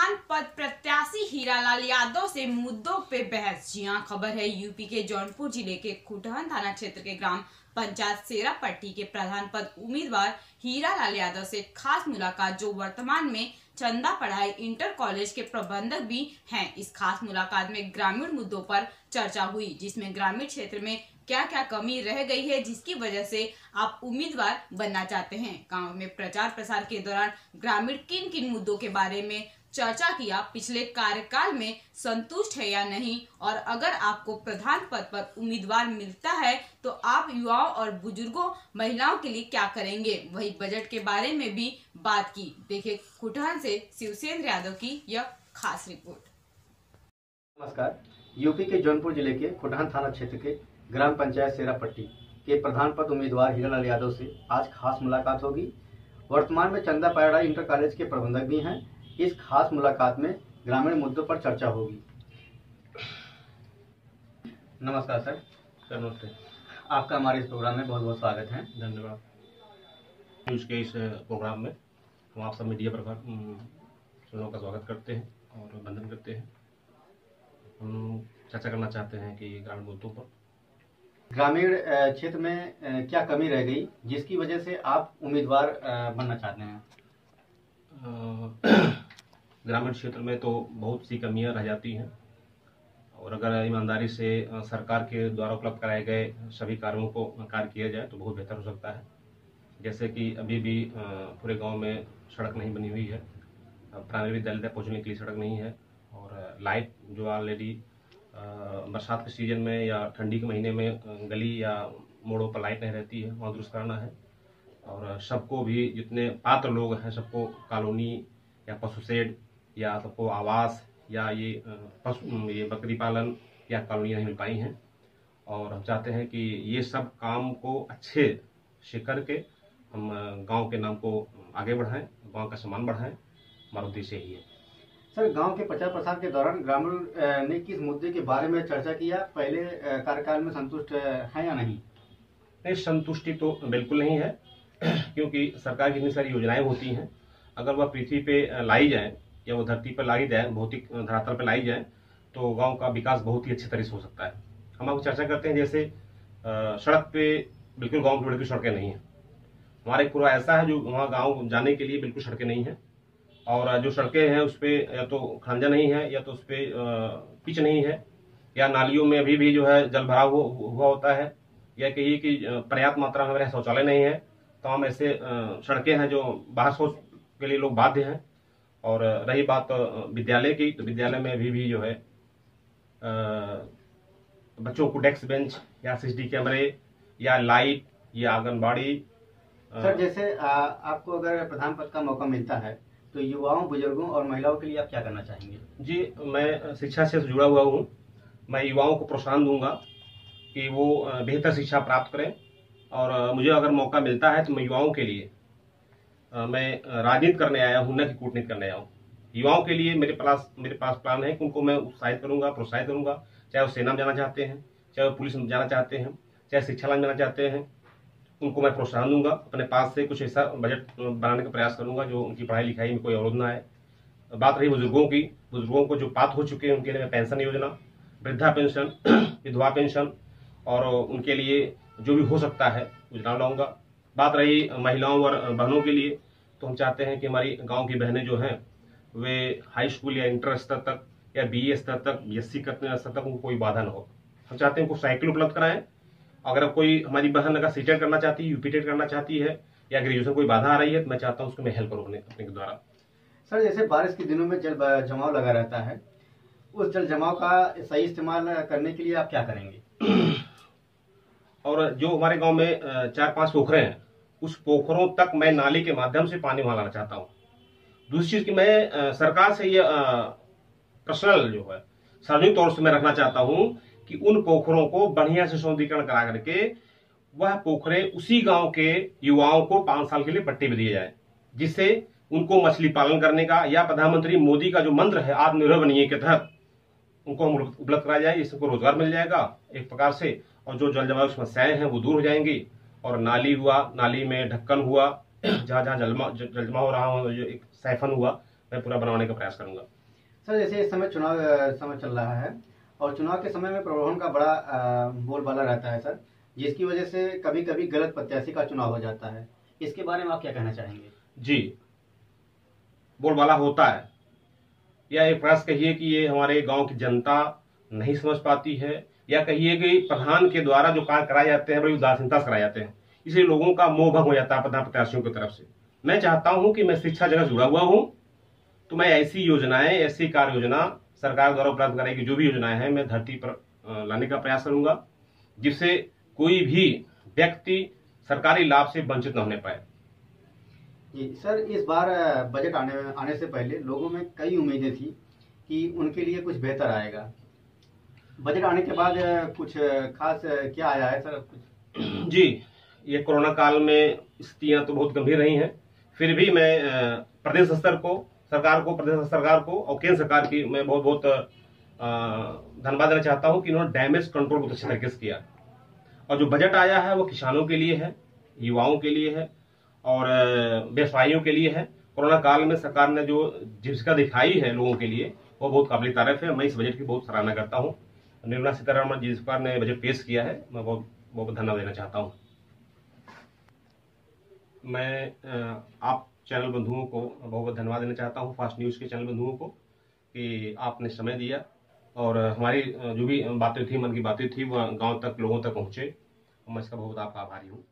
प्रधान पद प्रत्याशी हीरालाल यादव से मुद्दों पे बहस। जी हां, खबर है यूपी के जौनपुर जिले के खुटहन थाना क्षेत्र के ग्राम पंचायत सेरापट्टी के प्रधान पद उम्मीदवार हीरालाल यादव से खास मुलाकात, जो वर्तमान में चंदा पढ़ाई इंटर कॉलेज के प्रबंधक भी हैं। इस खास मुलाकात में ग्रामीण मुद्दों पर चर्चा हुई, जिसमें ग्रामीण क्षेत्र में क्या क्या कमी रह गई है जिसकी वजह से आप उम्मीदवार बनना चाहते हैं। गांव में प्रचार प्रसार के दौरान ग्रामीण किन किन मुद्दों के बारे में चर्चा किया, पिछले कार्यकाल में संतुष्ट है या नहीं, और अगर आपको प्रधान पद पर उम्मीदवार मिलता है तो आप युवाओं और बुजुर्गों महिलाओं के लिए क्या करेंगे। वही बजट के बारे में भी बात की। देखिए खुटहन से शिवसेंद्र यादव की यह खास रिपोर्ट। नमस्कार। यूपी के जौनपुर जिले के खुटहन थाना क्षेत्र के ग्राम पंचायत सेरापट्टी के प्रधान पद उम्मीदवार हीरालाल यादव से आज खास मुलाकात होगी। वर्तमान में चंदा पढ़ाई इंटर कॉलेज के प्रबंधक भी हैं। इस खास मुलाकात में ग्रामीण मुद्दों पर चर्चा होगी। नमस्कार सर। नमस्ते। आपका हमारे इस प्रोग्राम में बहुत बहुत स्वागत है। धन्यवाद। न्यूज़ के इस प्रोग्राम में हम आप सब मीडिया प्रभाग का स्वागत करते हैं और वंदन करते हैं। हम चर्चा करना चाहते हैं कि ग्रामीण मुद्दों पर ग्रामीण क्षेत्र में क्या कमी रह गई जिसकी वजह से आप उम्मीदवार बनना चाहते हैं। ग्रामीण क्षेत्र में तो बहुत सी कमियां रह जाती हैं, और अगर ईमानदारी से सरकार के द्वारा उपलब्ध कराए गए सभी कार्यों को कार्य किया जाए तो बहुत बेहतर हो सकता है। जैसे कि अभी भी पूरे गांव में सड़क नहीं बनी हुई है, प्राइमरी विद्यालय तक पहुँचने के लिए सड़क नहीं है, और लाइट जो ऑलरेडी बरसात के सीजन में या ठंडी के महीने में गली या मोड़ों पर लाइट नहीं रहती है, वहाँ दुरुस्त कराना है। और सबको भी, जितने पात्र लोग हैं, सबको कॉलोनी या पशु शेड या सबको आवास या ये बकरी पालन या कॉलोनी नहीं मिल पाई हैं। और हम चाहते हैं कि ये सब काम को अच्छे से करके हम गांव के नाम को आगे बढ़ाएं, गांव का सम्मान बढ़ाएं। हमारा उद्देश्य यही है। सर, गांव के प्रचार प्रसार के दौरान ग्रामीण ने किस मुद्दे के बारे में चर्चा किया, पहले कार्यकाल में संतुष्ट है या नहीं। नहीं, संतुष्टि तो बिल्कुल नहीं है, क्योंकि सरकार की इतनी सारी योजनाएं होती हैं, अगर वह पृथ्वी पे लाई जाए या वो धरती पर लाई जाए, भौतिक धरातल पर लाई जाए, तो गांव का विकास बहुत ही अच्छे तरह से हो सकता है। हम आपको चर्चा करते हैं, जैसे सड़क पे बिल्कुल गांव की बिल्कुल सड़कें नहीं है। हमारा एक पूरा ऐसा है जो वहाँ गाँव जाने के लिए बिल्कुल सड़कें नहीं है, और जो सड़कें हैं उस पर या तो खंजा नहीं है, या तो उस पर पिच नहीं है, या नालियों में अभी भी जो है जल भराव हुआ होता है, या कहिए कि पर्याप्त मात्रा में हमारे शौचालय नहीं है। तो हम ऐसे सड़कें हैं जो बाहर शौच के लिए लोग बाध्य हैं। और रही बात विद्यालय की, तो विद्यालय में अभी भी जो है बच्चों को डेस्क बेंच या सीसीटीवी कैमरे या लाइट या आंगनबाड़ी। सर, जैसे आपको अगर प्रधान पद का मौका मिलता है तो युवाओं, बुजुर्गों और महिलाओं के लिए आप क्या करना चाहेंगे। जी, मैं शिक्षा से जुड़ा हुआ हूँ। मैं युवाओं को प्रोत्साहन दूंगा कि वो बेहतर शिक्षा प्राप्त करें, और मुझे अगर मौका मिलता है तो मैं युवाओं के लिए मैं राजनीति करने आया हूँ, न कि कूटनीति करने आया हूँ। युवाओं के लिए मेरे पास प्लान है कि उनको मैं उत्साहित करूंगा, प्रोत्साहित करूंगा, चाहे वो सेना में जाना चाहते हैं, चाहे वो पुलिस में जाना चाहते हैं, चाहे शिक्षा लाइन में जाना चाहते हैं, उनको मैं प्रोत्साहन दूंगा। अपने पास से कुछ ऐसा बजट बनाने का प्रयास करूंगा जो उनकी पढ़ाई लिखाई में कोई अवरोध ना आए। बात रही बुजुर्गों की, बुजुर्गों को जो पात्र हो चुके हैं उनके लिए मैं पेंशन योजना, वृद्धा पेंशन, विधवा पेंशन, और उनके लिए जो भी हो सकता है योजना लाऊंगा। बात रही महिलाओं और बहनों के लिए, तो हम चाहते हैं कि हमारी गांव की बहनें जो हैं वे हाई स्कूल या इंटर स्तर तक या बीए स्तर तक, बीएससी स्तर तक उनको कोई बाधा न हो। हम चाहते हैं उनको साइकिल उपलब्ध कराएं। अगर कोई हमारी बहन अगर सीटेट करना चाहती है, यूपीटेट करना चाहती है, या ग्रेजुएशन कोई बाधा आ रही है, तो मैं चाहता हूँ उसको मैं हेल्प करूँ अपने द्वारा। सर, जैसे बारिश के दिनों में जल जमाव लगा रहता है, उस जल जमाव का सही इस्तेमाल करने के लिए आप क्या करेंगे। और जो हमारे गांव में 4-5 पोखरे हैं, उस पोखरों तक मैं नाली के माध्यम से पानी वहां लाना चाहता हूँ। दूसरी चीज कि मैं सरकार से ये पर्सनल जो है सार्वजनिक तौर से मैं रखना चाहता हूँ कि उन पोखरों को बढ़िया से सौंदर्यीकरण करा करके वह पोखरे उसी गांव के युवाओं को 5 साल के लिए पट्टे भी दिए जाए, जिससे उनको मछली पालन करने का, या प्रधानमंत्री मोदी का जो मंत्र है आत्मनिर्भर बनिए के तहत उनको हम उपलब्ध कराया जाए, जिससे उनको रोजगार मिल जाएगा एक प्रकार से, और जो जल जमाव समस्याएं हैं वो दूर हो जाएंगी। और नाली हुआ, नाली में ढक्कन हुआ, जहां जहां जल जमा हो रहा हो, जो एक साइफन हुआ, मैं पूरा बनवाने का प्रयास करूंगा। सर, जैसे इस समय चुनाव समय चल रहा है और चुनाव के समय में प्रलोभन का बड़ा बोलबाला रहता है सर, जिसकी वजह से कभी कभी गलत प्रत्याशी का चुनाव हो जाता है। इसके बारे में आप क्या कहना चाहेंगे? जी, बोलबाला होता है, या एक प्रयास कहिए कि ये हमारे गांव की जनता नहीं समझ पाती है, या कहिए कि प्रधान के द्वारा जो कार्य कराए जाते हैं बड़ी उदासीनता से कराए जाते हैं, इसलिए लोगों का मोह भंग हो जाता है प्रधान प्रत्याशियों की तरफ से। मैं चाहता हूं कि मैं शिक्षा जगत जुड़ा हुआ हूं, तो मैं ऐसी योजनाएं, ऐसी कार्य योजना सरकार द्वारा उपलब्ध कराई की जो भी योजनाएं हैं मैं धरती पर लाने का प्रयास करूंगा, जिससे कोई भी व्यक्ति सरकारी लाभ से वंचित न होने पाए। जी सर, इस बार बजट आने से पहले लोगों में कई उम्मीदें थी कि उनके लिए कुछ बेहतर आएगा। बजट आने के बाद कुछ खास क्या आया है सर? कुछ जी, ये कोरोना काल में स्थितियां तो बहुत गंभीर रही हैं, फिर भी मैं प्रदेश सरकार को और केंद्र सरकार की मैं बहुत बहुत धन्यवाद देना चाहता हूं कि इन्होंने डैमेज कंट्रोल बहुत अच्छे तरीके से किया। और जो बजट आया है वो किसानों के लिए है, युवाओं के लिए है और व्यवसायियों के लिए है। कोरोना काल में सरकार ने जो जीविका दिखाई है लोगों के लिए वो बहुत काबिल तारीफ है। मैं इस बजट की बहुत सराहना करता हूँ। निर्मला सीतारमण जी सरकार ने बजट पेश किया है, मैं बहुत बहुत धन्यवाद देना चाहता हूँ। मैं आप चैनल बंधुओं को बहुत बहुत धन्यवाद देना चाहता हूँ, फास्ट न्यूज़ के चैनल बंधुओं को, कि आपने समय दिया और हमारी जो भी बातें थी, मन की बातें थी, वो गांव तक, लोगों तक पहुँचे। मैं इसका बहुत आपका आभारी हूँ।